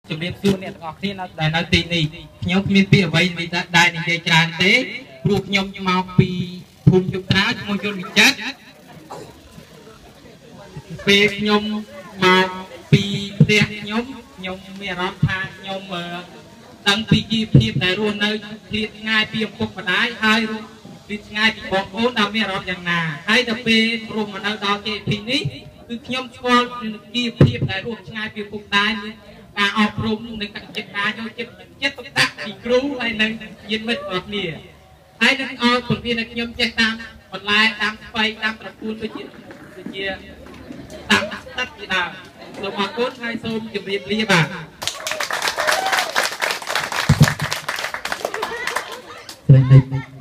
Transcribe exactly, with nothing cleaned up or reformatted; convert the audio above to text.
ជំរាបសួរអ្នកទាំងអស់គ្នាដែលនៅទីនេះខ្ញុំគ្មានពាក្យអ្វីដែលនិយាយច្រើនទេព្រោះខ្ញុំមកពីភូមិជុកត្រាឈ្មោះយន្តវិចិត្រពេលខ្ញុំមកពីផ្ទះខ្ញុំខ្ញុំមានអារម្មណ៍ថាខ្ញុំដឹងពីជីវភាពដែលរស់នៅឃ្លាតឆ្ងាយពីឪពុកម្ដាយហើយពីឆ្ងាយពីបងប្អូនដែលមានអារម្មណ៍យ៉ាងណាហើយដល់ពេលព្រមមកនៅដល់គេទីនេះគឺខ្ញុំស្គាល់ជីវភាពដែលរស់ឆ្ងាយពីឪពុកម្ដាយការអប់រំនិងការចិត្តការយកចិត្តចិត្តទុកដាក់ពីគ្រូហើយនិងញាតិមិត្តរបស់គ្នាហើយនឹងឲ្យពលវិនខ្ញុំចេះតាមបន្លែតាមស្បៃតាមប្រពន្ធដូចជាដូចជាតាមដាក់ទឹកជាដើមសូមអរគុណហើយសូមជម្រាបលាបាទស្រី